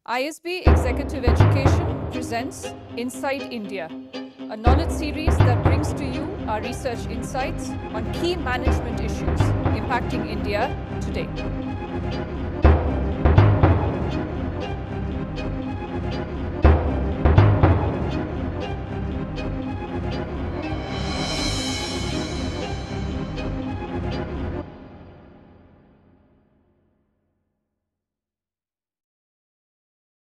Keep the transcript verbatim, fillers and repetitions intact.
I S B Executive Education presents Inside India, a knowledge series that brings to you our research insights on key management issues impacting India today.